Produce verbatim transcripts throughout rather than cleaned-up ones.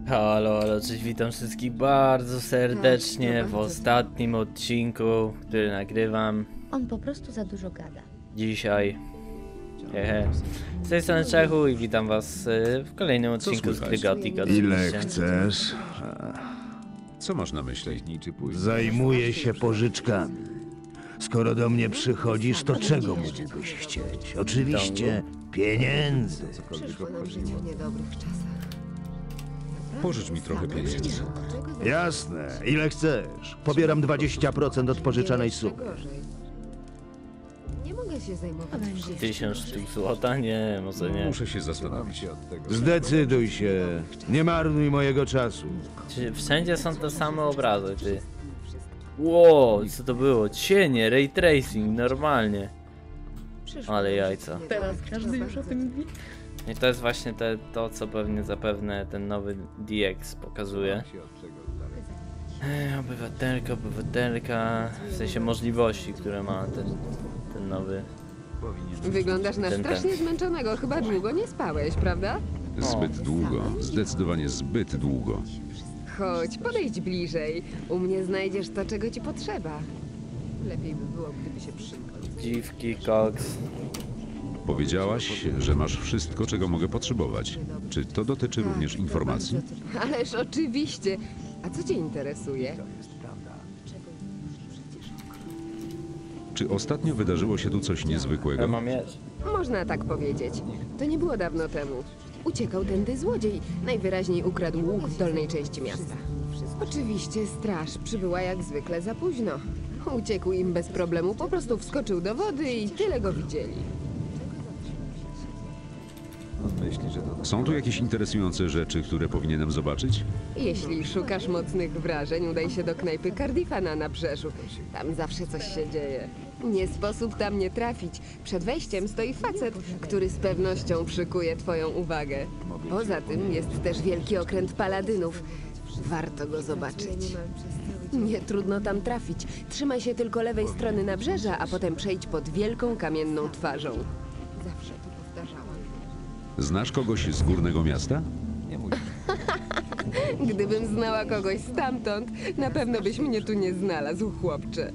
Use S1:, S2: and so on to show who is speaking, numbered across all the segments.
S1: Halo, halo, cześć, witam wszystkich bardzo serdecznie w ostatnim odcinku, który nagrywam
S2: On po prostu za dużo gada.
S1: dzisiaj. Hehe. Z tej strony Czechu i witam was y, w kolejnym odcinku z gry Gothic.
S3: Ile chcesz?
S4: Co masz na myśli?
S3: Zajmuję się pożyczkami. Skoro do mnie przychodzisz, to czego mógłbyś chcieć? Oczywiście pieniędzy.
S5: Przyszło nam żyć w niedobrych czasach.
S4: Pożycz mi trochę pieniędzy.
S3: Jasne. Ile chcesz? Pobieram dwadzieścia procent od pożyczanej sumy.
S5: Gorzej. Nie mogę się zajmować wszystkim.
S1: Tysiąc sztuk złota? Nie, może nie.
S4: Muszę się zastanowić.
S3: Zdecyduj się. Nie marnuj mojego czasu.
S1: Czy wszędzie są te same obrazy, ty? Wow, co to było? Cienie, ray tracing, normalnie.
S5: Przyszło
S1: Ale
S5: nam
S1: jajca.
S5: żyć w niedobrych czasach.
S2: mówi.
S1: I to jest właśnie te, to, co pewnie zapewne ten nowy D X pokazuje. Ech, obywatelka, obywatelka, w sensie możliwości, które ma ten, ten nowy.
S5: Wyglądasz na
S1: Ten, ten.
S5: strasznie zmęczonego. Chyba długo nie spałeś, prawda?
S4: Zbyt długo. Zdecydowanie zbyt długo.
S5: Chodź, podejdź bliżej. U mnie znajdziesz to, czego ci potrzeba. Lepiej by było, gdyby się przymknął.
S1: Dziwki, koks.
S4: Powiedziałaś, że masz wszystko, czego mogę potrzebować. Czy to dotyczy również informacji?
S5: Ależ oczywiście. A co cię interesuje?
S4: Czy ostatnio wydarzyło się tu coś
S1: Ja
S4: niezwykłego?
S1: mam miecz.
S5: Można tak powiedzieć. To nie było dawno temu. Uciekał tędy złodziej. Najwyraźniej ukradł łuk w dolnej części miasta. Oczywiście straż przybyła jak zwykle za późno. Uciekł im bez problemu, po prostu wskoczył do wody i tyle go widzieli.
S4: Są tu jakieś interesujące rzeczy, które powinienem zobaczyć?
S5: Jeśli szukasz mocnych wrażeń, udaj się do knajpy Cardiffa na nabrzeżu. Tam zawsze coś się dzieje. Nie sposób tam nie trafić. Przed wejściem stoi facet, który z pewnością przykuje twoją uwagę. Poza tym jest też wielki okręt paladynów. Warto go zobaczyć. Nie trudno tam trafić. Trzymaj się tylko lewej strony nabrzeża, a potem przejdź pod wielką kamienną twarzą. Zawsze to powtarzałam.
S4: Znasz kogoś z górnego miasta?
S5: Gdybym znała kogoś stamtąd, na pewno byś mnie tu nie znalazł, chłopcze.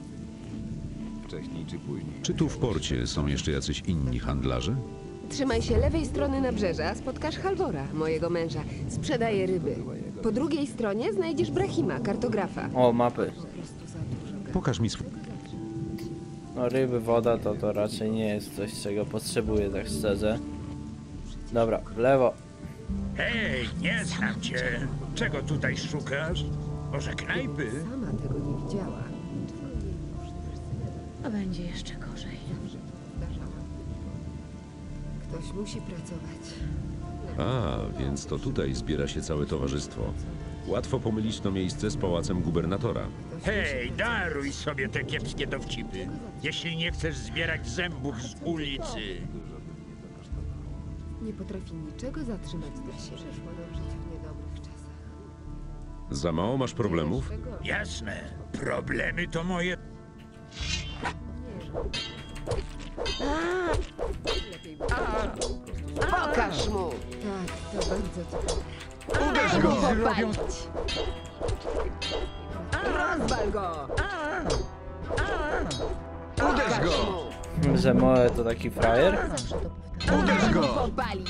S4: Czy tu w porcie są jeszcze jacyś inni handlarze?
S5: Trzymaj się lewej strony nabrzeża, spotkasz Halvora, mojego męża. Sprzedaje ryby. Po drugiej stronie znajdziesz Brahima, kartografa.
S1: O, mapy.
S4: Pokaż mi swój...
S1: No ryby, woda to to raczej nie jest coś, czego potrzebuję, tak szczerze. Dobra, w lewo.
S6: Hej, nie znam cię. Czego tutaj szukasz? Może knajpy?
S5: Sama tego nie widziała.
S2: A będzie jeszcze gorzej.
S5: Ktoś musi pracować.
S7: A, więc to tutaj zbiera się całe towarzystwo. Łatwo pomylić to miejsce z pałacem gubernatora.
S6: Hej, daruj sobie te kiepskie dowcipy. Jeśli nie chcesz zbierać zębów z ulicy.
S5: Nie potrafi niczego zatrzymać dla siebie. Przyszło nam żyć w niedobrych czasach.
S7: Za mało masz problemów?
S6: Jasne, problemy to moje...
S5: Lepiej było. Pokaż mu! Tak, to bardzo ciekawe.
S3: Uderz go!
S5: Popalić! Rozwal go!
S3: Uderz go!
S5: mu!
S1: Że Moe to taki frajer?
S2: Zawsze to powtarzam.
S3: Uderz go!
S5: Popalić!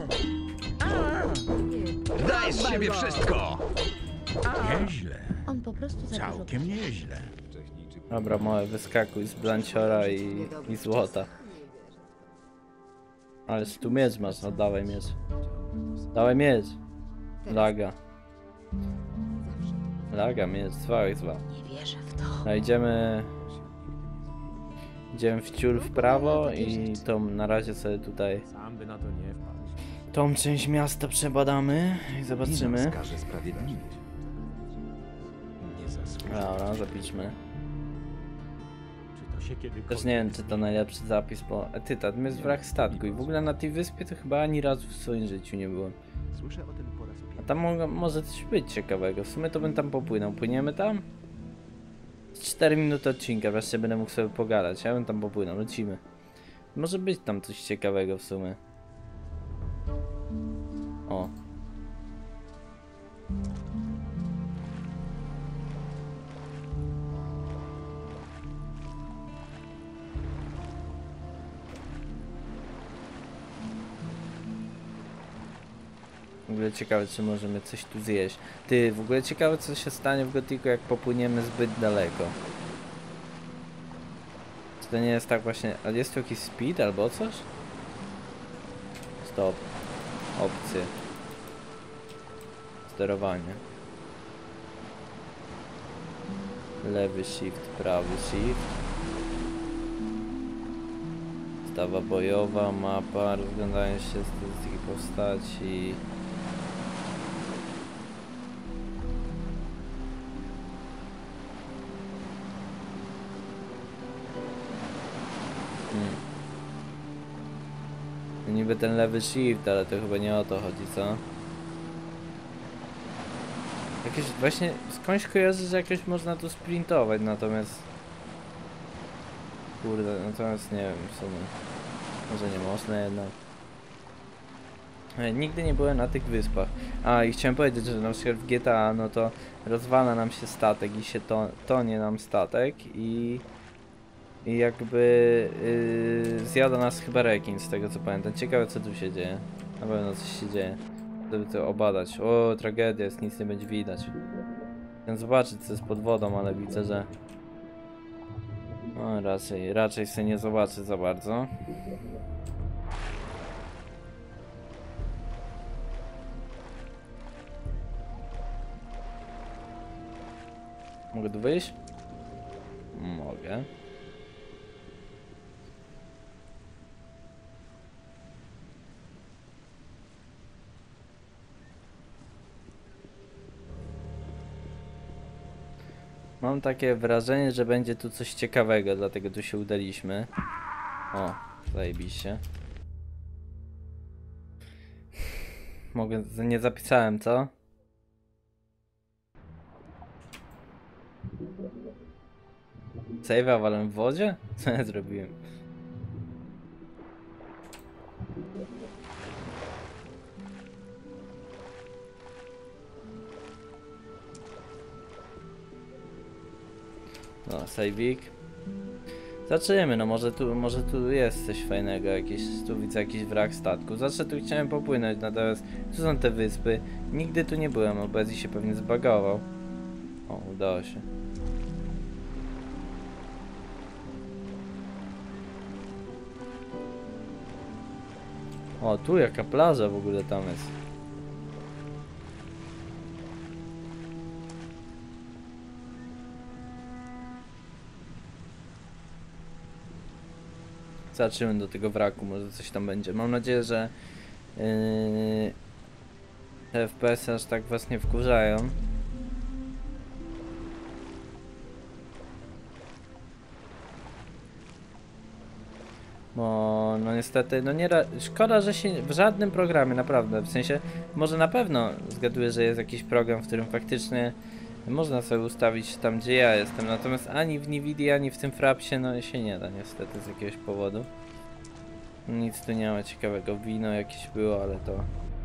S3: Daj z siebie wszystko!
S6: Nieźle,
S2: On po prostu za dużo
S6: całkiem nieźle.
S1: Dobra, Moe, wyskakuj z blanciora i, i złota. Ale tu miecz masz, no dawaj miecz. Dawaj miecz. Laga. Laga, miecz, dwa jak dwa.
S2: Nie wierzę w to.
S1: No idziemy... Idziemy w ciul w prawo i tą na razie sobie tutaj... Tą część miasta przebadamy i zobaczymy. Dobra, zapiszmy. Też nie wiem, czy to najlepszy zapis, bo ty, tam jest wrak statku i w ogóle na tej wyspie to chyba ani razu w swoim życiu nie byłem. A tam mo może coś być ciekawego, w sumie to bym tam popłynął. Płyniemy tam? cztery minuty odcinka, wreszcie będę mógł sobie pogadać, ja bym tam popłynął, lecimy. Może być tam coś ciekawego w sumie. O. W ogóle ciekawe, czy możemy coś tu zjeść. Ty, w ogóle ciekawe, co się stanie w Gothicu, jak popłyniemy zbyt daleko. Czy to nie jest tak właśnie... Ale jest tu jakiś speed albo coś? Stop. Opcje. Sterowanie. Lewy shift, prawy shift. Stawa bojowa, mapa, rozglądają się statystyki postaci. Hmm. Niby ten lewy shift, ale to chyba nie o to chodzi, co? Jakieś właśnie skądś kojarzy, że jakoś można tu sprintować, natomiast... Kurde, natomiast nie wiem w sumie. Może nie można jednak. Nigdy nie byłem na tych wyspach. A i chciałem powiedzieć, że na przykład w G T A no to rozwala nam się statek i się to, tonie nam statek i... I jakby yy, zjada nas chyba rekin, z tego co pamiętam. Ciekawe co tu się dzieje. Na pewno coś się dzieje. Żeby to obadać. O, tragedia jest, nic nie będzie widać. Chcę zobaczyć co jest pod wodą, ale widzę, że... No raczej, raczej sobie nie zobaczę za bardzo. Mogę tu wyjść? Mogę. Mam takie wrażenie, że będzie tu coś ciekawego, dlatego tu się udaliśmy. O, zajebiście. Mogę, nie zapisałem, co? Save'a walę w wodzie? Co ja zrobiłem? No, save'ik. Zaczniemy, no może tu, może tu jest coś fajnego, jakiś, tu widzę jakiś wrak statku. Zawsze tu chciałem popłynąć, natomiast tu są te wyspy. Nigdy tu nie byłem, obecnie się pewnie zbagował. O, udało się. O, tu jaka plaża w ogóle tam jest. Zobaczymy do tego wraku, może coś tam będzie. Mam nadzieję, że yy, te F P S aż tak was nie wkurzają. Bo no niestety, no nie szkoda, że się w żadnym programie naprawdę, w sensie może na pewno zgaduję, że jest jakiś program, w którym faktycznie można sobie ustawić tam, gdzie ja jestem, natomiast ani w Nvidia, ani w tym Frapsie no się nie da niestety z jakiegoś powodu. Nic tu nie ma ciekawego, wino jakieś było, ale to...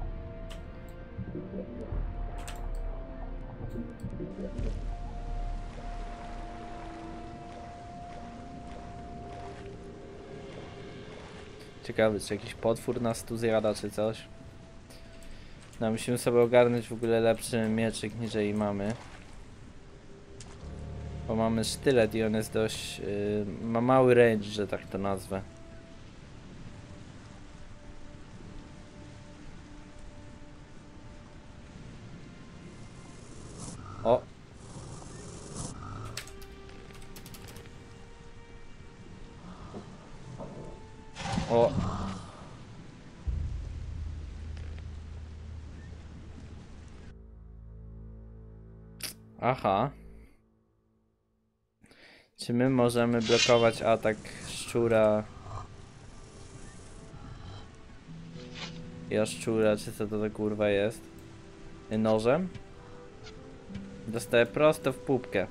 S1: Ciekawy, czy jakiś potwór nas tu zjada, czy coś. No, musimy sobie ogarnąć w ogóle lepszy mieczyk, niżeli mamy. Bo mamy sztylet i on jest dość... Yy, ma mały range, że tak to nazwę. O! O! Aha. Czy my możemy blokować atak szczura? Jaszczura, czy co to za kurwa jest? Nożem? Dostaję prosto w pupkę.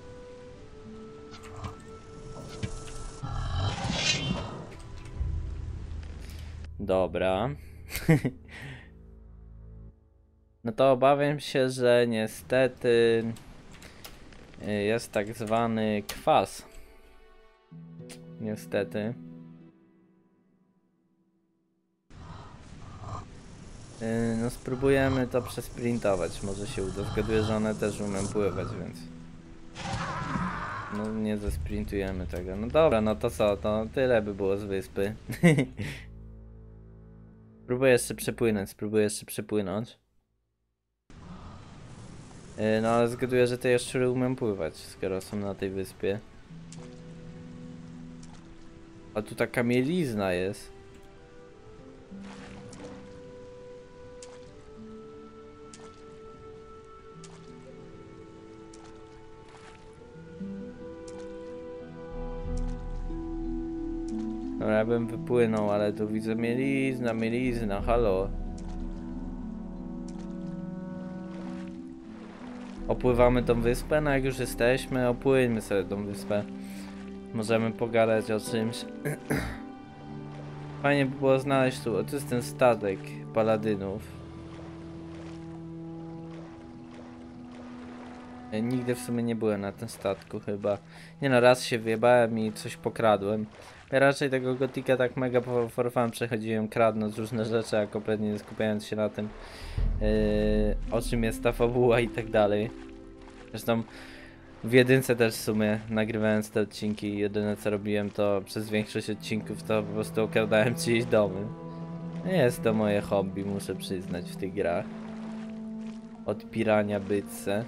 S1: Dobra. No to obawiam się, że niestety jest tak zwany kwas. Niestety. Yy, no spróbujemy to przesprintować, może się uda. Zgaduję, że one też umiem pływać, więc... No nie zesprintujemy tego. No dobra, no to co, to tyle by było z wyspy. Spróbuję jeszcze przepłynąć, spróbuję jeszcze przepłynąć. Yy, no ale zgaduję, że te jaszczury umiem pływać, skoro są na tej wyspie. A tu taka mielizna jest. Dobra, ja bym wypłynął, ale tu widzę mielizna, mielizna, halo. Opływamy tą wyspę? No jak już jesteśmy, opłyńmy sobie tą wyspę. Możemy pogadać o czymś. Fajnie by było znaleźć tu, to jest ten statek paladynów. Ja nigdy w sumie nie byłem na tym statku chyba. Nie no, raz się wyjebałem i coś pokradłem. Ja raczej tego gotika tak mega for fun przechodziłem, kradnąc różne rzeczy, a kompletnie nie skupiając się na tym, yy, o czym jest ta fabuła i tak dalej. Zresztą w jedynce też w sumie, nagrywając te odcinki, jedyne co robiłem to przez większość odcinków to po prostu okradałem czyjeś domy. Nie jest to moje hobby, muszę przyznać, w tych grach. Odpirania bytce.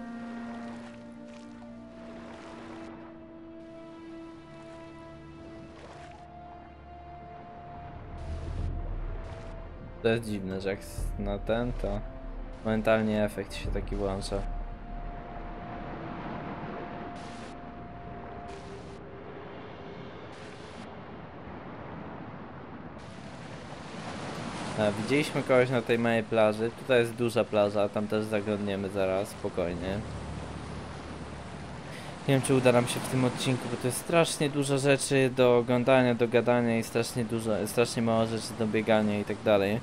S1: To jest dziwne, że jak na ten, to momentalnie efekt się taki włącza. A, widzieliśmy kogoś na tej małej plaży. Tutaj jest duża plaża, tam też zaglądniemy zaraz, spokojnie. Nie wiem, czy uda nam się w tym odcinku, bo to jest strasznie dużo rzeczy do oglądania, do gadania i strasznie dużo, strasznie mało rzeczy do biegania i tak dalej.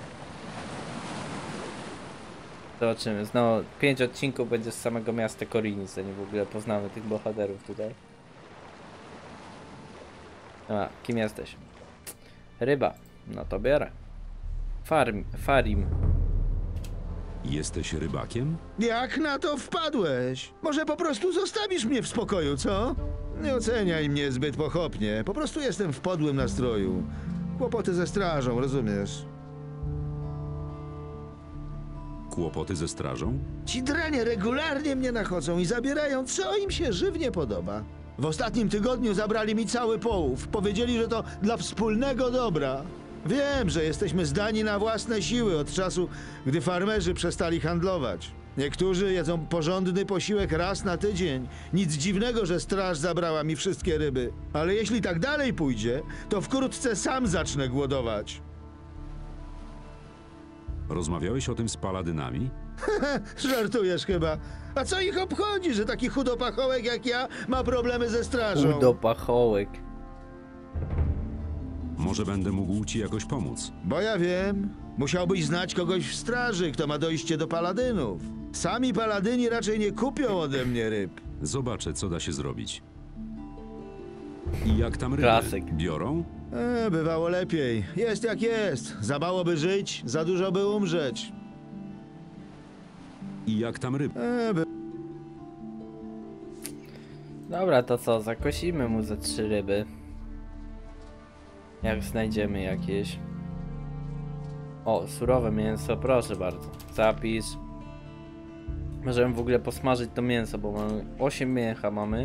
S1: Zobaczymy. Znowu pięć odcinków będzie z samego miasta Khorinis, zanim w ogóle poznamy tych bohaterów tutaj. A, kim jesteś? Ryba. No to biorę. Farm, Farim.
S7: Jesteś rybakiem?
S3: Jak na to wpadłeś? Może po prostu zostawisz mnie w spokoju, co? Nie oceniaj mnie zbyt pochopnie. Po prostu jestem w podłym nastroju. Kłopoty ze strażą, rozumiesz?
S7: Kłopoty ze strażą?
S3: Ci dranie regularnie mnie nachodzą i zabierają, co im się żywnie podoba. W ostatnim tygodniu zabrali mi cały połów. Powiedzieli, że to dla wspólnego dobra. Wiem, że jesteśmy zdani na własne siły od czasu, gdy farmerzy przestali handlować. Niektórzy jedzą porządny posiłek raz na tydzień. Nic dziwnego, że straż zabrała mi wszystkie ryby. Ale jeśli tak dalej pójdzie, to wkrótce sam zacznę głodować.
S7: Rozmawiałeś o tym z paladynami?
S3: Żartujesz chyba. A co ich obchodzi, że taki chudopachołek jak ja ma problemy ze strażą?
S1: Chudopachołek.
S7: Może będę mógł ci jakoś pomóc.
S3: Bo ja wiem. Musiałbyś znać kogoś w straży, kto ma dojście do paladynów. Sami paladyni raczej nie kupią ode mnie ryb.
S7: Zobaczę, co da się zrobić. I jak tam ryby?
S1: Klasyk.
S7: Biorą?
S3: E, bywało lepiej. Jest jak jest. Za mało by żyć, za dużo by umrzeć.
S7: I jak tam ryby?
S3: E, by...
S1: Dobra, to co? Zakosimy mu ze trzy ryby. Jak znajdziemy jakieś. O, surowe mięso, proszę bardzo. Zapis. Możemy w ogóle posmażyć to mięso, bo mamy osiem mięcha mamy.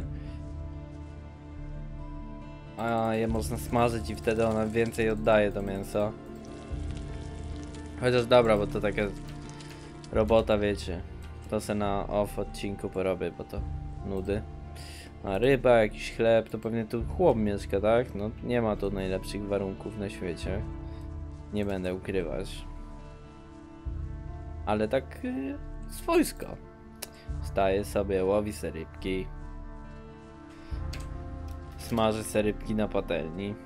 S1: A je można smażyć i wtedy ona więcej oddaje to mięso. Chociaż dobra, bo to taka robota, wiecie. To se na off odcinku porobię, bo to nudy. A ryba, jakiś chleb, to pewnie tu chłop mieszka, tak? No nie ma tu najlepszych warunków na świecie. Nie będę ukrywać. Ale tak yy, swojsko. Wstaje sobie, łowi se rybki. Smaży se rybki na patelni.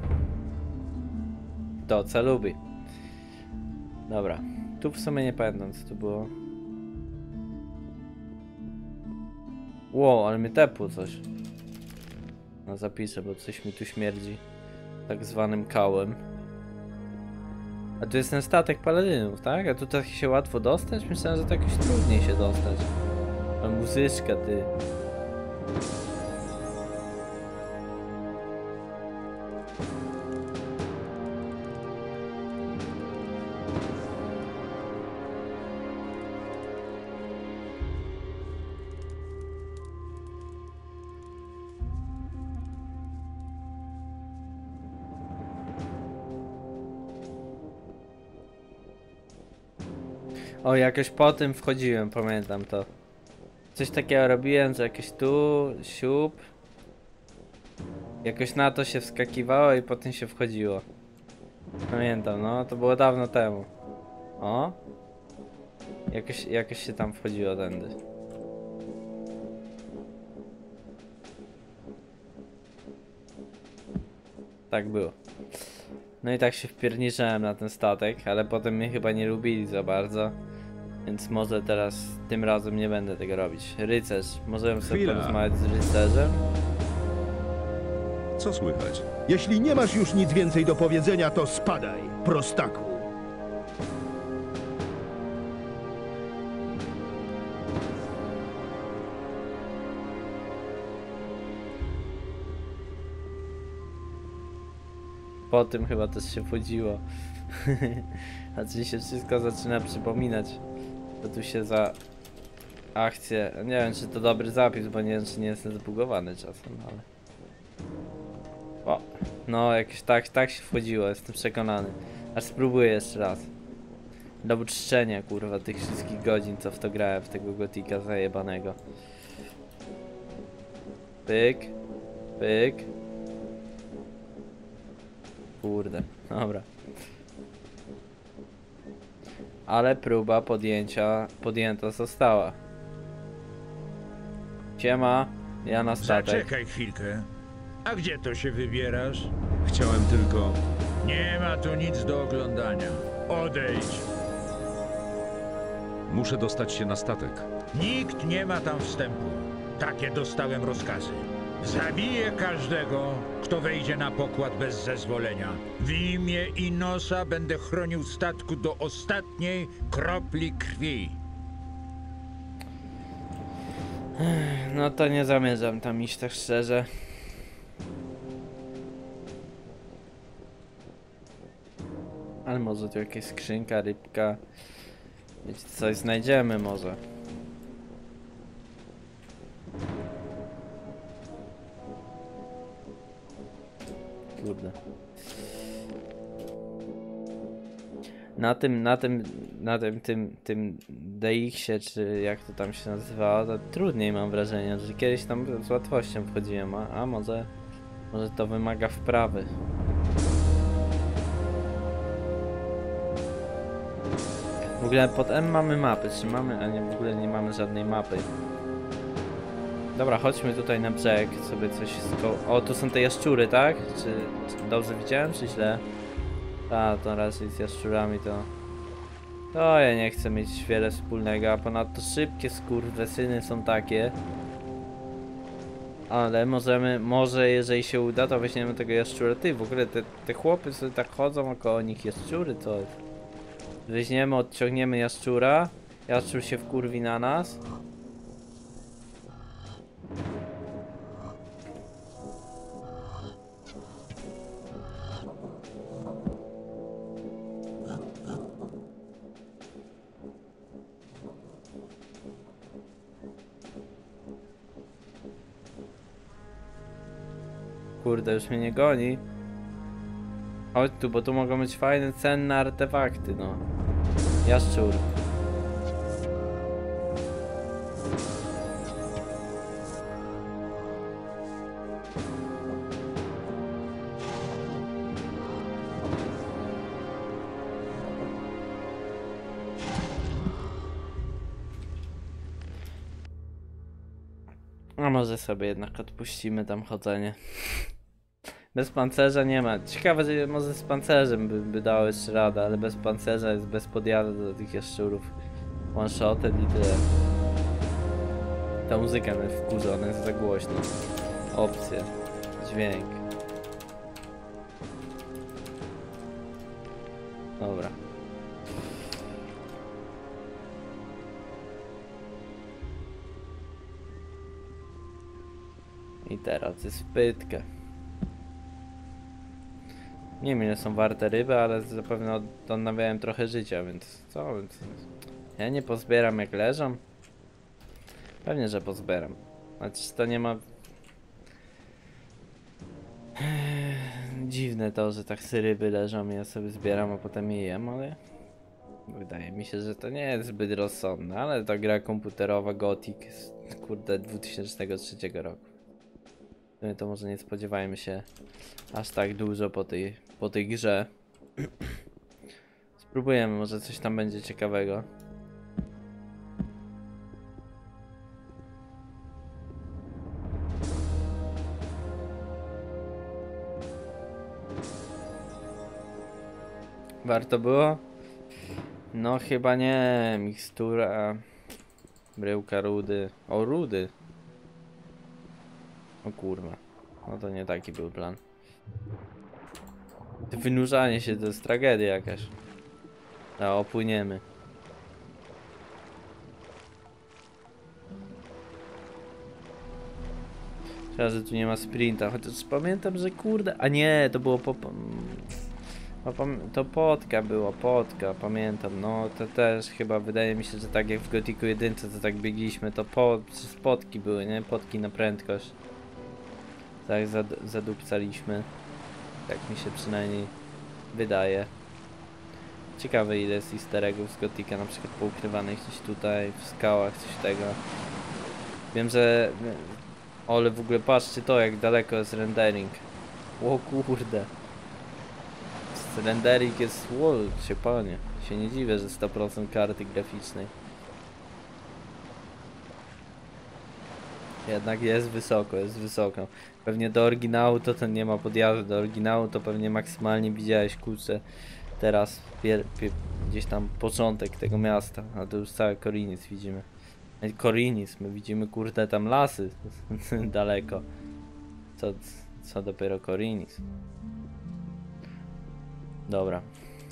S1: To co lubi. Dobra. Tu w sumie nie pamiętam, co to było. Wow, ale mnie tepło coś. No zapiszę, bo coś mi tu śmierdzi tak zwanym kałem. A tu jest ten statek paladynów, tak? A tu tak się łatwo dostać? Myślałem, że to jakoś trudniej się dostać. A muzyczka, ty. O, jakoś po tym wchodziłem, pamiętam to. Coś takiego robiłem, że jakieś tu, siup. Jakoś na to się wskakiwało i potem się wchodziło. Pamiętam, no, to było dawno temu. O. Jakoś, jakoś się tam wchodziło tędy. Tak było. No i tak się wpierniczałem na ten statek, ale potem mnie chyba nie lubili za bardzo. Więc może teraz, tym razem nie będę tego robić. Rycerz, możemy sobie
S8: Chwila.
S1: porozmawiać z rycerzem?
S4: Co słychać?
S8: Jeśli nie masz już nic więcej do powiedzenia, to spadaj, prostaku.
S1: Po tym chyba też się wchodziło. Znaczy się wszystko zaczyna przypominać. Co tu się za akcje. Nie wiem, czy to dobry zapis, bo nie wiem, czy nie jestem zbugowany czasem, ale. O, no jakoś tak, tak się wchodziło, jestem przekonany. Aż spróbuję jeszcze raz. Do uczczenia, kurwa, tych wszystkich godzin, co w to grałem, w tego gotika zajebanego. Pyk, pyk. Kurde, dobra. Ale próba podjęcia podjęta została. Siema, ja na statek.
S6: Zaczekaj chwilkę. A gdzie to się wybierasz?
S4: Chciałem tylko...
S6: Nie ma tu nic do oglądania. Odejdź.
S4: Muszę dostać się na statek.
S6: Nikt nie ma tam wstępu. Takie dostałem rozkazy. Zabiję każdego, kto wejdzie na pokład bez zezwolenia. W imię Inosa będę chronił statku do ostatniej kropli krwi.
S1: No to nie zamierzam tam iść, tak szczerze. Ale może tu jakaś skrzynka, rybka. Wiecie, coś znajdziemy może. Kurde. Na tym, na tym, na tym, tym, tym D X-ie, czy jak to tam się nazywało, to trudniej mam wrażenie, że kiedyś tam z łatwością wchodziłem, a, a może, może to wymaga wprawy. W ogóle pod M mamy mapy, czy mamy, a nie, w ogóle nie mamy żadnej mapy. Dobra, chodźmy tutaj na brzeg, sobie coś sko... O, tu są te jaszczury, tak? Czy, czy dobrze widziałem, czy źle? A, to raczej z jaszczurami to... To ja nie chcę mieć wiele wspólnego, a ponadto szybkie skurwysyny są takie. Ale możemy, może jeżeli się uda, to weźmiemy tego jaszczura. Ty, w ogóle te, te chłopy sobie tak chodzą około nich jaszczury, co jest? Weźmiemy, odciągniemy jaszczura. Jaszczur się wkurwi na nas. Kurde, już mnie nie goni. Chodź tu, bo tu mogą być fajne, cenne artefakty, no. Jaszczur. A może sobie jednak odpuścimy tam chodzenie. Bez pancerza nie ma. Ciekawe, że może z pancerzem by, by dało jeszcze radę, ale bez pancerza jest bez podjazdu do tych jaszczurów. One shoted i tyle. Ta muzyka mnie wkurza, ona jest za głośna. Opcje. Dźwięk. Dobra. I teraz jest pytka. Nie wiem ile są warte ryby, ale zapewne od, odnawiałem trochę życia, więc co? Więc ja nie pozbieram jak leżą? Pewnie, że pozbieram. Znaczy to nie ma... Dziwne to, że tak sobie ryby leżą i ja sobie zbieram, a potem je jem, ale... Wydaje mi się, że to nie jest zbyt rozsądne, ale ta gra komputerowa Gothic z, kurde, dwa tysiące trzeciego roku. To może nie spodziewajmy się aż tak dużo po tej, po tej grze. Spróbujemy, może coś tam będzie ciekawego. Warto było? No chyba nie. Mikstura, bryłka rudy. O, rudy. O kurwa. No to nie taki był plan. Wynurzanie się to jest tragedia jakaś. A opłyniemy. Szkoda, że tu nie ma sprinta, chociaż pamiętam, że kurde... A nie, to było po... To potka było, potka, pamiętam, no to też chyba wydaje mi się, że tak jak w Gothicu jeden to tak biegliśmy, to po, potki były, nie? Potki na prędkość. Tak zad, zadupcaliśmy. Tak mi się przynajmniej wydaje. Ciekawe ile jest easter eggów z Gothica, na przykład poukrywanych gdzieś tutaj, w skałach, coś tego. Wiem, że... Ale w ogóle patrzcie to, jak daleko jest rendering. O kurde. Rendering jest... Ło, się panie. Się nie dziwię, że sto procent karty graficznej. Jednak jest wysoko, jest wysoko. Pewnie do oryginału to ten nie ma podjazdu. Do oryginału to pewnie maksymalnie widziałeś, kurczę. Teraz pier, pier, gdzieś tam początek tego miasta. A to już cały Khorinis widzimy. Khorinis, my widzimy kurde tam lasy. Daleko. Co, co dopiero Khorinis. Dobra.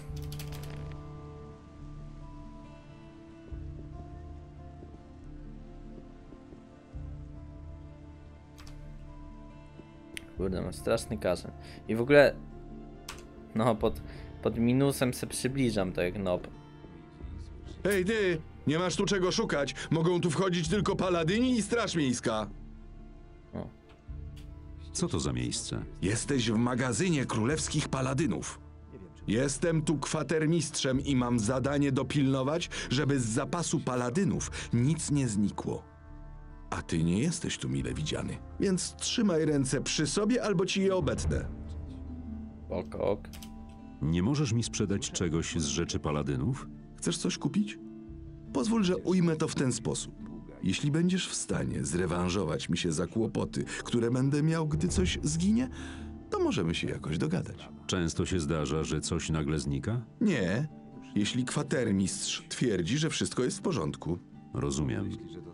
S1: Kurde, mam straszny kaszel. I w ogóle... No, pod, pod minusem se przybliżam to jak nob.
S9: Hej ty! Nie masz tu czego szukać. Mogą tu wchodzić tylko paladyni i straż miejska.
S1: O.
S4: Co to za miejsce?
S9: Jesteś w magazynie królewskich paladynów. Jestem tu kwatermistrzem i mam zadanie dopilnować, żeby z zapasu paladynów nic nie znikło. A ty nie jesteś tu mile widziany, więc trzymaj ręce przy sobie albo ci je obetnę.
S1: Ok, ok.
S4: Nie możesz mi sprzedać czegoś z rzeczy paladynów?
S9: Chcesz coś kupić? Pozwól, że ujmę to w ten sposób. Jeśli będziesz w stanie zrewanżować mi się za kłopoty, które będę miał, gdy coś zginie, to możemy się jakoś dogadać.
S4: Często się zdarza, że coś nagle znika?
S9: Nie, jeśli kwatermistrz twierdzi, że wszystko jest w porządku.
S4: Rozumiem.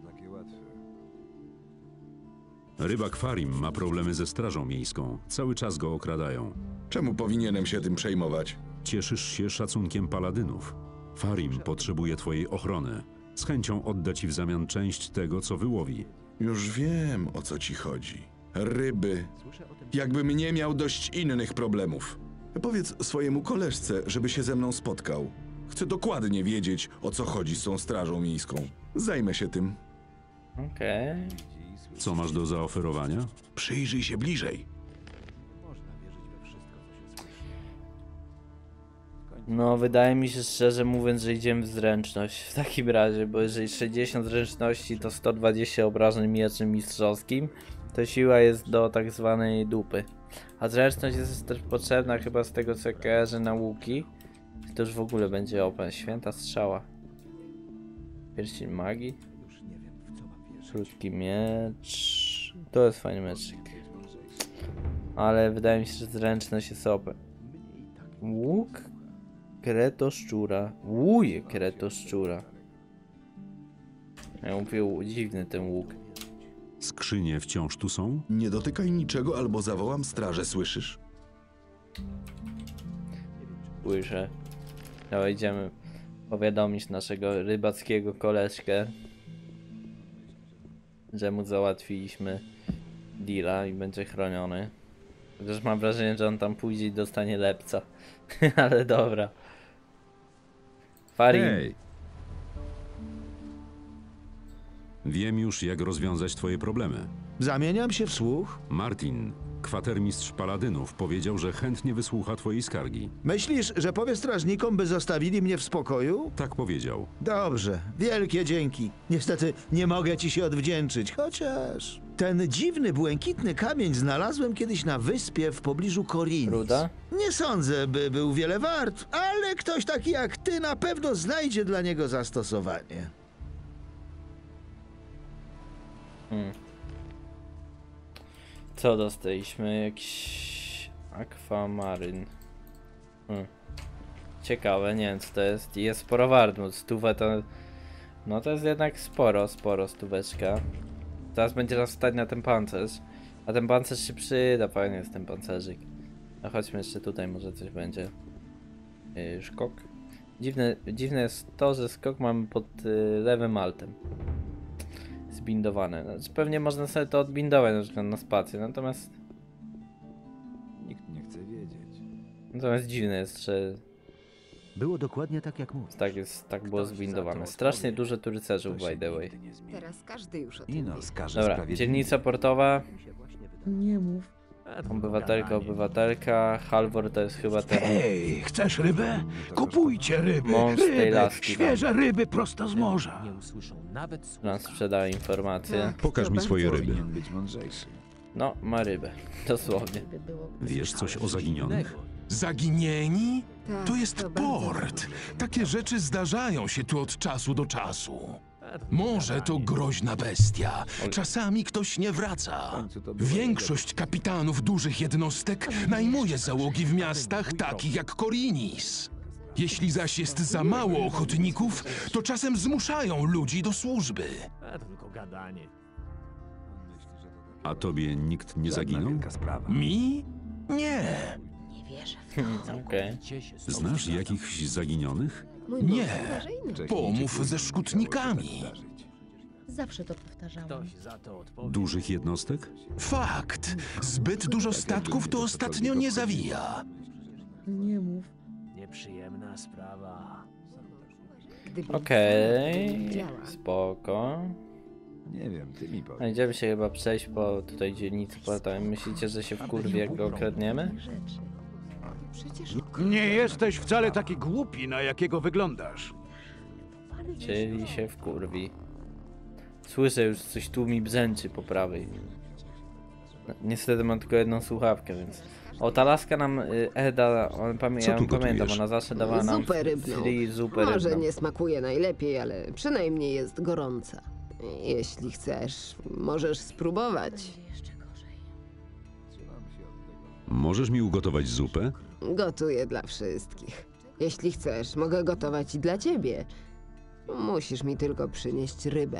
S4: Rybak Farim ma problemy ze strażą miejską. Cały czas go okradają.
S9: Czemu powinienem się tym przejmować?
S4: Cieszysz się szacunkiem paladynów. Farim potrzebuje twojej ochrony. Z chęcią odda ci w zamian część tego, co wyłowi.
S9: Już wiem, o co ci chodzi. Ryby. Jakbym nie miał dość innych problemów. Powiedz swojemu koleżce, żeby się ze mną spotkał. Chcę dokładnie wiedzieć, o co chodzi z tą strażą miejską. Zajmę się tym.
S1: Okej. Okay.
S4: Co masz do zaoferowania?
S9: Przyjrzyj się bliżej.
S1: No, wydaje mi się szczerze mówiąc, że idziemy w zręczność w takim razie, bo jeżeli sześćdziesiąt zręczności to sto dwadzieścia obrażeń mieczem mistrzowskim, to siła jest do tak zwanej dupy. A zręczność jest też potrzebna chyba z tego co kojarzę na łuki. To już w ogóle będzie open. Święta strzała. Pierścień magii. Krótki miecz. To jest fajny mieczyk. Ale wydaje mi się, że zręczność jest open. Łuk? Kreto szczura. Łuje kreto szczura. Ja mówię, dziwny ten łuk.
S4: Skrzynie wciąż tu są?
S9: Nie dotykaj niczego, albo zawołam strażę, słyszysz?
S1: Słyszę. To idziemy powiadomić naszego rybackiego koleżkę, że mu załatwiliśmy deala i będzie chroniony. Chociaż mam wrażenie, że on tam pójdzie i dostanie lepca. Ale dobra. Farim.
S4: Hej! Wiem już, jak rozwiązać twoje problemy.
S3: Zamieniam się w słuch.
S4: Martin, kwatermistrz Paladynów, powiedział, że chętnie wysłucha twojej skargi.
S3: Myślisz, że powie strażnikom, by zostawili mnie w spokoju?
S4: Tak powiedział.
S3: Dobrze, wielkie dzięki. Niestety nie mogę ci się odwdzięczyć, chociaż... Ten dziwny, błękitny kamień znalazłem kiedyś na wyspie w pobliżu Korinis.
S1: Ruda?
S3: Nie sądzę, by był wiele wart, ale ktoś taki jak ty na pewno znajdzie dla niego zastosowanie.
S1: Hmm. Co dostaliśmy? Jakiś akwamaryn. Hmm. Ciekawe, nie wiem co to jest. Jest sporo wart, bo stówę to... No to jest jednak sporo, sporo stóweczka. Teraz będzie nas stać na ten pancerz. A ten pancerz się przyda, fajnie jest ten pancerzyk. No chodźmy jeszcze tutaj, może coś będzie. Yy, skok. Dziwne, dziwne jest to, że skok mamy pod yy, lewym altem. Zbindowane. Znaczy, pewnie można sobie to odbindować na przykład na spację, natomiast...
S10: Nikt nie chce wiedzieć.
S1: Natomiast dziwne jest, że
S8: Było dokładnie tak, jak mówisz.
S1: tak jest, tak było zbindowane. Strasznie dużo tu rycerzów, by the way.
S5: Teraz każdy już o tym
S10: Inos każe
S1: Dobra,
S10: sprawiedliwie.
S1: dzielnica portowa.
S2: Nie mów.
S1: Obywatelka, obywatelka. Halvor to jest chyba ten...
S8: Hej, chcesz rybę? Kupujcie ryby.
S1: Mąż tej
S8: Ryby,
S1: laski.
S8: świeże ryby prosto z morza.
S1: Nam sprzedała informację.
S5: Tak,
S4: Pokaż
S5: to
S4: mi
S5: bardzo
S4: swoje ryby.
S10: Powinien być mądrzejszy.
S1: No, ma rybę. Dosłownie.
S2: By było...
S4: Wiesz coś o zaginionych?
S11: Zaginieni?
S5: Tak,
S11: To jest
S5: to bardzo
S11: port. Takie rzeczy zdarzają się tu od czasu do czasu. Może to groźna bestia. Czasami ktoś nie wraca. Większość kapitanów dużych jednostek najmuje załogi w miastach takich jak Korinis. Jeśli zaś jest za mało ochotników, to czasem zmuszają ludzi do służby.
S4: A tobie nikt nie
S10: Żadna
S4: zaginął?
S10: wielka sprawa.
S11: Mi? Nie.
S2: Nie wierzę w to.
S1: Okej.
S4: Znasz jakichś zaginionych?
S5: Mój mąż
S11: Nie.
S5: uważa inaczej.
S11: Pomów ze szkutnikami.
S2: Zawsze to powtarzałam.
S4: Dużych jednostek?
S11: Fakt. Zbyt dużo statków to ostatnio nie zawija.
S2: Nie mów.
S5: Gdyby
S1: Okej.
S5: wiedziała.
S1: Spoko.
S10: Nie wiem, ty mi powiedz.
S1: Będziemy się chyba przejść po tutaj dzielnicy portowej. Myślicie, że się wkurwi jak go okradniemy?
S2: Rzeczy.
S5: Przecież
S8: Nie jesteś wcale taki głupi, na jakiego wyglądasz.
S1: Czyli się wkurwi. Słyszę już coś tu mi brzęczy po prawej. No, niestety mam tylko jedną słuchawkę, więc... O, ta laska nam y, Eda, on, pamię
S4: Co
S1: ja
S4: tu
S1: ją pamiętam,
S4: gotujesz?
S1: ona zawsze dawała nam
S5: Zupę rybną.
S1: free zupę
S5: Może
S1: rybną.
S5: nie smakuje najlepiej, ale przynajmniej jest gorąca. Jeśli chcesz, możesz spróbować.
S2: Będzie jeszcze gorzej.
S4: Możesz mi ugotować zupę?
S5: Gotuję dla wszystkich. Jeśli chcesz, mogę gotować i dla ciebie. Musisz mi tylko przynieść rybę.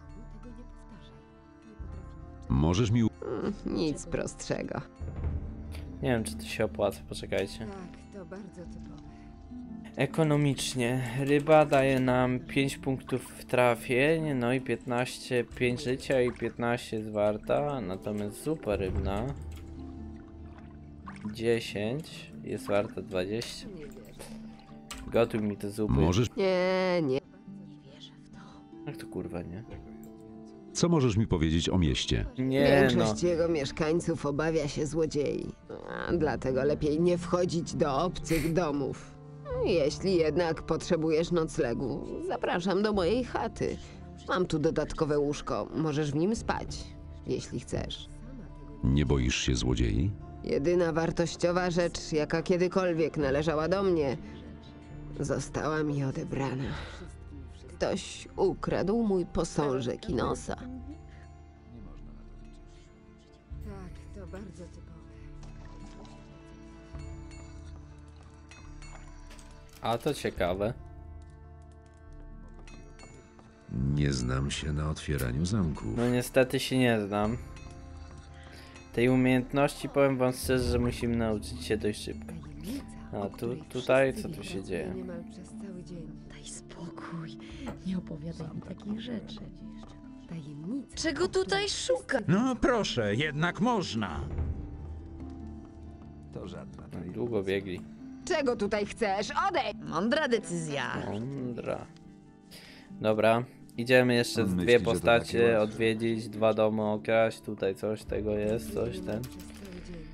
S4: Możesz mi... u-
S5: Mm, Nic prostszego.
S1: Nie wiem, czy to się opłaca, poczekajcie.
S5: Tak, to bardzo typowe.
S1: Ekonomicznie. Ryba daje nam pięć punktów w trafień, no i piętnaście, pięć życia i piętnaście jest warta, natomiast zupa rybna dziesięć jest warta dwadzieścia. Gotuj mi te zupy.
S4: Możesz...
S5: Nie, nie.
S2: Nie wierzę w to.
S1: Jak to kurwa, nie?
S4: Co możesz mi powiedzieć o mieście?
S1: Nie no.
S5: Większość jego mieszkańców obawia się złodziei. A dlatego lepiej nie wchodzić do obcych domów. Jeśli jednak potrzebujesz noclegu, zapraszam do mojej chaty. Mam tu dodatkowe łóżko, możesz w nim spać, jeśli chcesz.
S4: Nie boisz się złodziei?
S5: Jedyna wartościowa rzecz, jaka kiedykolwiek należała do mnie, została mi odebrana. Ktoś ukradł mój posążek i nosa. Tak, to bardzo typowe.
S1: A to ciekawe.
S4: Nie znam się na otwieraniu zamków.
S1: No niestety się nie znam. Tej umiejętności powiem wam szczerze, że musimy nauczyć się dość szybko. A tu, tutaj co tu się dzieje?
S5: Niemal przez cały dzień.
S2: Daj spokój. Nie opowiadaj mi takich rzeczy.
S5: Tajemnica.
S2: Czego tutaj szuka?
S6: No proszę, jednak można.
S10: To żadna
S1: Długo biegli.
S5: Czego tutaj chcesz? Odejdź!
S2: Mądra decyzja.
S1: Mądra. Dobra. Idziemy jeszcze
S10: On
S1: z
S10: myśli,
S1: dwie
S10: że to
S1: postacie
S10: takie łatwe.
S1: odwiedzić, dwa domy okraść. Tutaj coś tego jest, coś ten.
S5: Przez cały dzień.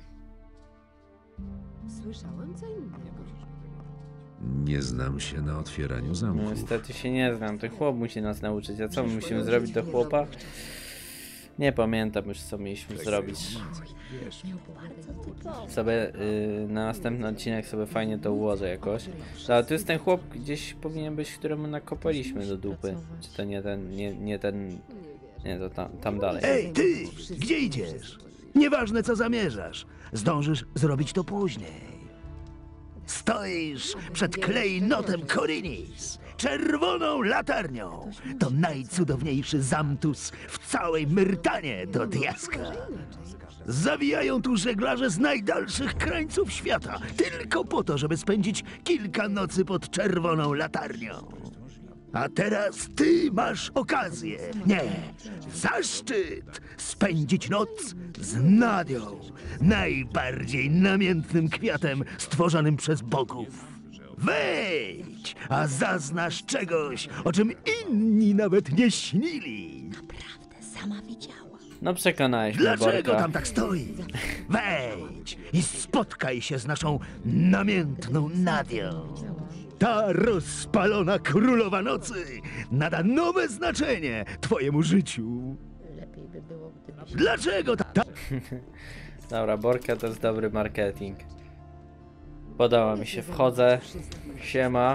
S5: Słyszałam co innego.
S7: Nie znam się na otwieraniu
S1: No
S7: zamków.
S1: niestety się nie znam. Ten chłop musi nas nauczyć. A co my musimy zrobić do chłopa? Nie pamiętam już co mieliśmy zrobić.
S2: Nie opowiadaj co ty powiesz.
S1: Sobie y, na następny odcinek sobie fajnie to ułożę jakoś. Ale tu jest ten chłop gdzieś powinien być, któremu nakopaliśmy do dupy. Czy to nie ten, nie, nie ten, nie to tam, tam dalej.
S3: Ej, ty! Gdzie idziesz? Nieważne, co zamierzasz. Zdążysz zrobić to później. Stoisz przed klejnotem Korinis, czerwoną latarnią. To najcudowniejszy zamtus w całej Myrtanie do diaska. Zawijają tu żeglarze z najdalszych krańców świata, tylko po to, żeby spędzić kilka nocy pod czerwoną latarnią. A teraz ty masz okazję, nie, zaszczyt spędzić noc z Nadią, najbardziej namiętnym kwiatem stworzonym przez bogów. Wejdź, a zaznasz czegoś, o czym inni nawet nie śnili.
S2: Naprawdę, sama widziała.
S1: No przekonałeś mnie,
S3: Dlaczego
S1: Borka.
S3: tam tak stoi? Wejdź i spotkaj się z naszą namiętną Nadią. Ta rozpalona królowa nocy nada nowe znaczenie twojemu życiu.
S2: Lepiej by było, gdybyś...
S3: Dlaczego ta... ta...
S1: Dobra, Borka to jest dobry marketing. Podoba mi się, wchodzę. Siema.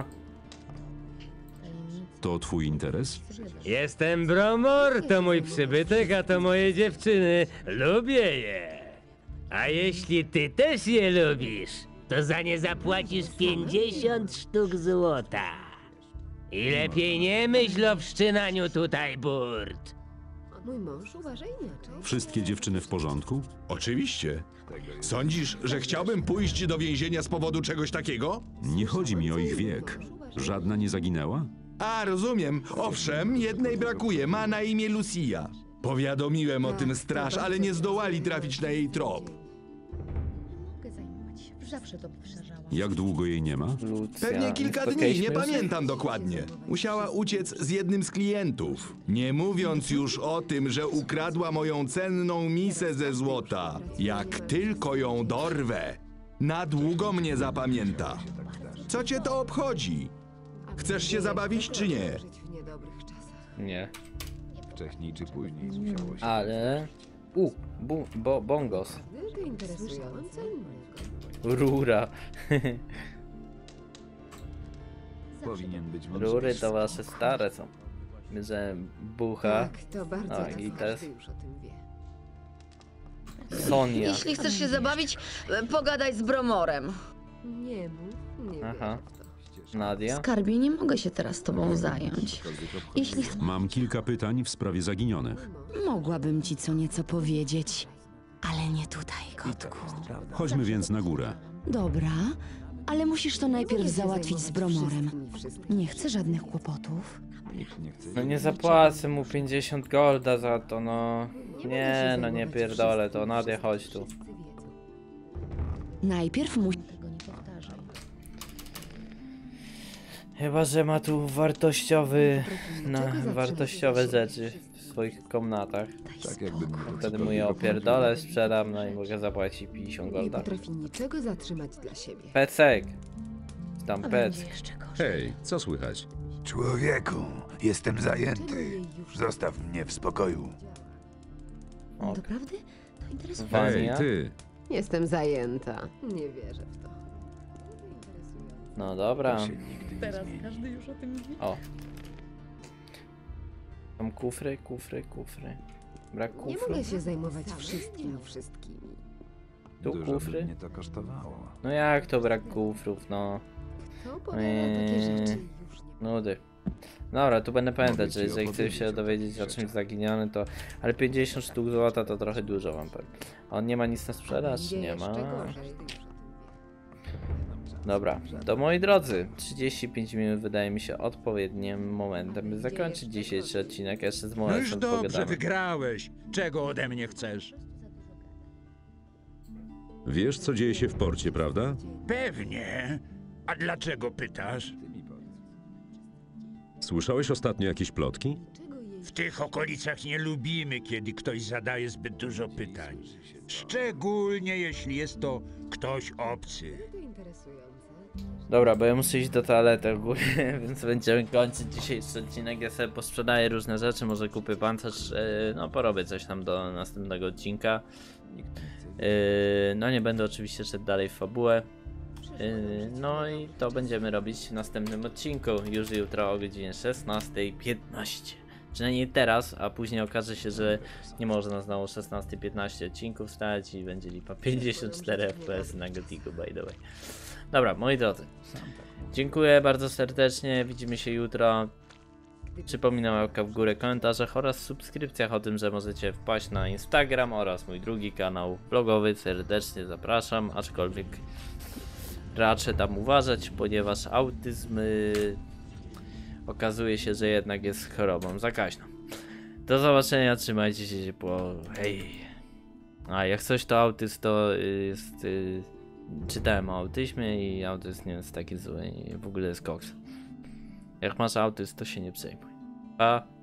S4: To twój interes?
S12: Jestem Bromor, to mój przybytek, a to moje dziewczyny. Lubię je. A jeśli ty też je lubisz, to za nie zapłacisz pięćdziesiąt sztuk złota. I lepiej nie myśl o wszczynaniu tutaj burt.
S5: Mój mąż uważa inaczej.
S4: Wszystkie dziewczyny w porządku?
S9: Oczywiście. Sądzisz, że chciałbym pójść do więzienia z powodu czegoś takiego?
S4: Nie chodzi mi o ich wiek. Żadna nie zaginęła?
S9: A, rozumiem. Owszem, jednej brakuje. Ma na imię Lucia. Powiadomiłem o tym straż, ale nie zdołali trafić na jej trop.
S2: Mogę zajmować się. Zawsze to powtarzałam.
S4: Jak długo jej nie ma?
S1: Lucja.
S9: Pewnie kilka dni,
S1: spotkaliśmy
S9: nie
S1: już?
S9: pamiętam dokładnie. Musiała uciec z jednym z klientów. Nie mówiąc już o tym, że ukradła moją cenną misę ze złota. Jak tylko ją dorwę, na długo mnie zapamięta. Co cię to obchodzi? Chcesz się zabawić czy nie?
S5: W niedobrych czasach.
S1: Nie.
S10: Wcześniej czy później musiało się.
S1: Ale... U, bu, bo, bongos.
S5: Wielkę interesującą co innego.
S1: Rura.
S10: Powinien być
S1: Rury
S10: mądrzejszy.
S1: to wasze stare są. Że bucha.
S5: Tak, to bardzo
S1: No,
S5: dawno,
S1: i teraz-
S5: każdy już o tym wie.
S1: Sonia.
S2: Jeśli chcesz się zabawić, pogadaj z Bromorem.
S5: Nie mów, nie
S1: Aha.
S5: wierzę w to.
S1: Nadia.
S2: Skarbie, nie mogę się teraz tobą zająć. Jeśli ch-
S4: Mam kilka pytań w sprawie zaginionych.
S13: Mogłabym ci co nieco powiedzieć, ale nie tutaj,
S10: I to
S13: kotku.
S10: jest prawda.
S4: Chodźmy więc na górę.
S13: Dobra, ale musisz to najpierw
S5: Mogę się
S13: załatwić z
S5: zajmować
S13: Bromorem.
S5: wszystkim i wszystkim.
S13: Nie chcę żadnych kłopotów.
S10: Nikt nie chce
S1: No nie zapłacę mu pięćdziesiąt golda za to, no. Nie, no nie pierdolę to. Nadia, chodź tu.
S13: Najpierw musi...
S2: tego nie powtarzaj.
S1: Chyba, że ma tu wartościowy, na,
S5: Czego zatrzymać
S1: wartościowe
S5: się?
S1: rzeczy w swoich komnatach.
S10: tak, jakby mógł
S1: Wtedy mu je opierdolę, sprzedam, no i mogę zapłacić pięćdziesiąt
S5: Nie
S1: golda.
S5: potrafi niczego zatrzymać dla siebie.
S1: Pecek. Tam
S2: A
S1: pec.
S2: będzie jeszcze gorzej.
S7: Hej, co słychać?
S14: Człowieku, jestem
S5: Czemu
S14: zajęty.
S5: jej już
S14: Zostaw mnie w spokoju.
S1: O.
S2: Doprawdy? To interesuje.
S1: Wania.
S7: Hej, ty!
S5: Jestem zajęta. Nie wierzę w to.
S1: No dobra.
S10: się nigdy nie
S2: Teraz
S10: zmieni.
S2: każdy już o tym wie.
S1: O. Tam kufry, kufry, kufry. Brak
S5: Nie
S1: kufru.
S5: mogę się zajmować wszystkim wszystkimi.
S1: Tu
S10: Dużo by
S1: kufry.
S10: mnie to kosztowało.
S1: No jak to brak kufrów, no.
S5: Kto opowiada takie rzeczy już nie
S1: Nudy. Dobra, tu będę pamiętać, że
S10: ci
S1: jeżeli chcesz
S10: opowiedzieć
S1: się
S10: o
S1: dowiedzieć o
S10: takich
S1: czymś
S10: rzeczach.
S1: zaginiony, to... Ale pięćdziesiąt sztuk złota to trochę dużo wam powiem. A on nie ma nic na sprzedaż?
S5: Będzie
S1: Nie ma.
S5: jeszcze gorzej.
S1: Dobra, to moi drodzy, trzydzieści pięć minut wydaje mi się odpowiednim momentem, by zakończyć dzisiejszy odcinek. Jeszcze z
S6: No już
S1: Molesem
S6: dobrze,
S1: pogadamy.
S6: wygrałeś. Czego ode mnie chcesz?
S7: Wiesz, co dzieje się w porcie, prawda?
S6: Pewnie. A dlaczego pytasz?
S7: Słyszałeś ostatnio jakieś plotki?
S6: W tych okolicach nie lubimy, kiedy ktoś zadaje zbyt dużo pytań. Szczególnie jeśli jest to ktoś obcy.
S1: Dobra, bo ja muszę iść do toalety ogólnie, więc będziemy kończyć dzisiejszy odcinek. Ja sobie posprzedaję różne rzeczy, może kupię pancerz, yy, no porobię coś tam do następnego odcinka. Yy, no nie będę oczywiście szedł dalej w fabułę. Yy, no i to będziemy robić w następnym odcinku, już jutro o godzinie szesnastej piętnaście. Przynajmniej teraz, a później okaże się, że nie można znowu o szesnastej piętnaście odcinków stać i będzie lipa pięćdziesiąt cztery F P S na Gotiku, by the way. Dobra, moi drodzy, dziękuję bardzo serdecznie, widzimy się jutro. Przypominam o łapkach w górę, komentarzach oraz subskrypcjach, o tym, że możecie wpaść na Instagram oraz mój drugi kanał vlogowy. Serdecznie zapraszam, aczkolwiek raczę tam uważać, ponieważ autyzm yy, okazuje się, że jednak jest chorobą zakaźną. Do zobaczenia, trzymajcie się ciepło, hej. A jak coś, to autyzm to jest... Yy, czytałem o autyzmie i autyzm nie jest taki zły i w ogóle jest koks. Jak masz autyzm, to się nie przejmuj. Pa!